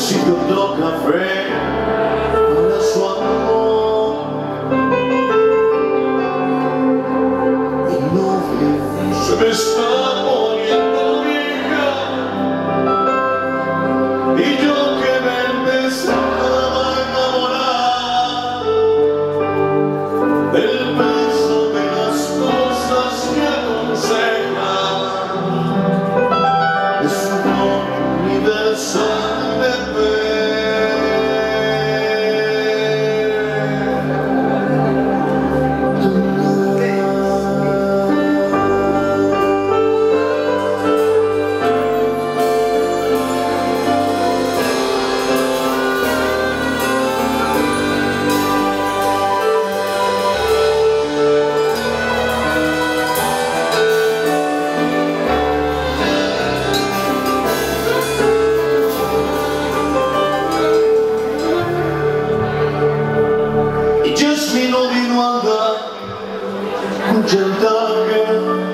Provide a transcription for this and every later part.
sirve otro café para su amor. Mi novia se me está poniendo vieja y yo que me empezaba a enamorar del peso de las cosas que aconsejan. Es un don universal de fe. No vino a andar con chantaje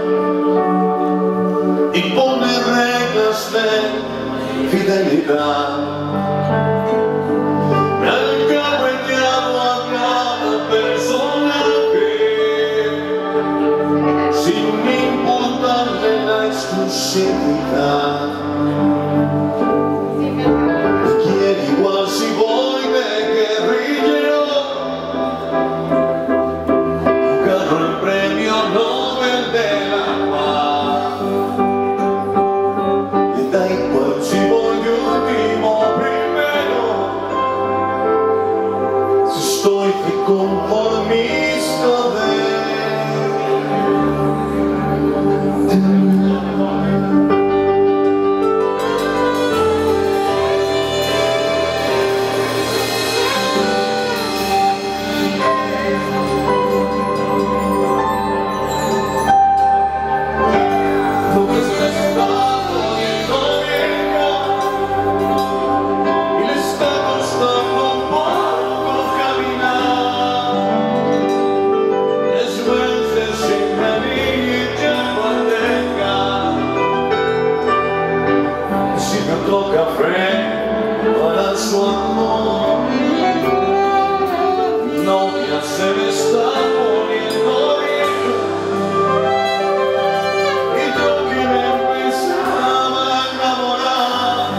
y pone reglas de fidelidad. Me ha alcahueteado a cada personaje sin importarle la exclusividad. Me quiere igual si voy de guerrillero, Nobel de la paz. Me da igual si voy de último primero, si estoy conformista de otro café para su amor. Novia se me está poniendo vieja y yo que me empezaba a enamorar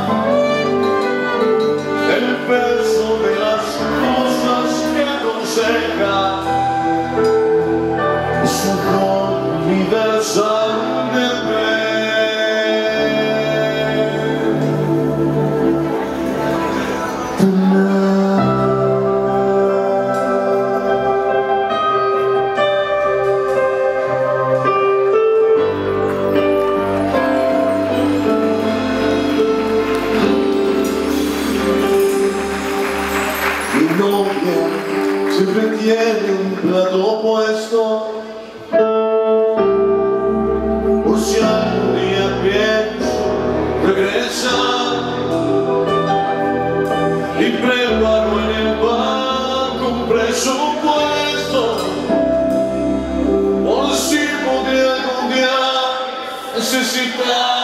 del peso de las cosas que aconseja. Es un don universal de fe. Mi novia siempre tiene un plato puesto por si algún día pienso regresar, y preparo en el banco un presupuesto por si podría algún día necesitar.